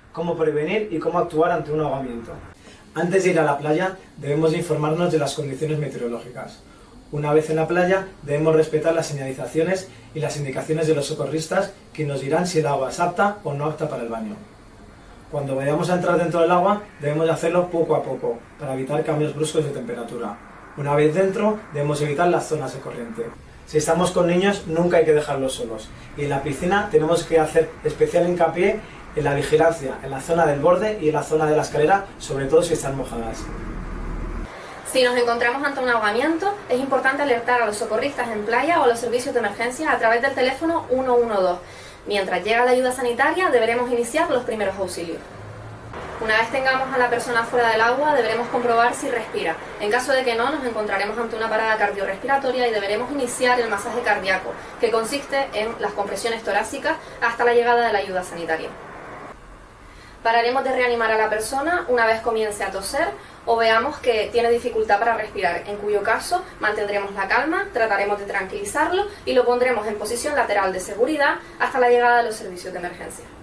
cómo prevenir y cómo actuar ante un ahogamiento. Antes de ir a la playa debemos informarnos de las condiciones meteorológicas. Una vez en la playa debemos respetar las señalizaciones y las indicaciones de los socorristas que nos dirán si el agua es apta o no apta para el baño. Cuando vayamos a entrar dentro del agua debemos hacerlo poco a poco para evitar cambios bruscos de temperatura. Una vez dentro debemos evitar las zonas de corriente. Si estamos con niños nunca hay que dejarlos solos y en la piscina tenemos que hacer especial hincapié en la vigilancia, en la zona del borde y en la zona de la escalera, sobre todo si están mojadas. Si nos encontramos ante un ahogamiento, es importante alertar a los socorristas en playa o a los servicios de emergencia a través del teléfono 112. Mientras llega la ayuda sanitaria, deberemos iniciar los primeros auxilios. Una vez tengamos a la persona fuera del agua, deberemos comprobar si respira. En caso de que no, nos encontraremos ante una parada cardiorrespiratoria y deberemos iniciar el masaje cardíaco, que consiste en las compresiones torácicas hasta la llegada de la ayuda sanitaria. Pararemos de reanimar a la persona una vez comience a toser o veamos que tiene dificultad para respirar, en cuyo caso mantendremos la calma, trataremos de tranquilizarlo y lo pondremos en posición lateral de seguridad hasta la llegada de los servicios de emergencia.